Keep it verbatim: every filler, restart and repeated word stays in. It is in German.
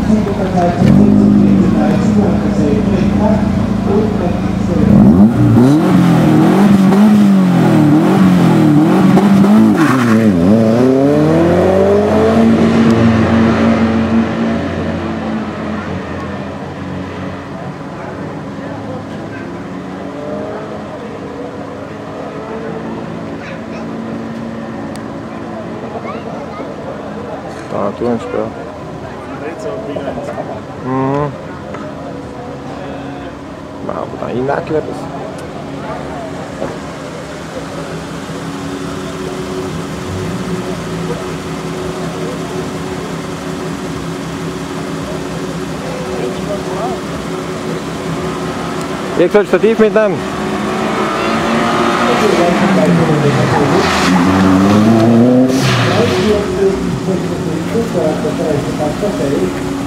Da, du ein Sperr. Mhm. Maar wat aan je nakleppers. Ik soll Stativ mitnehmen. Tutta la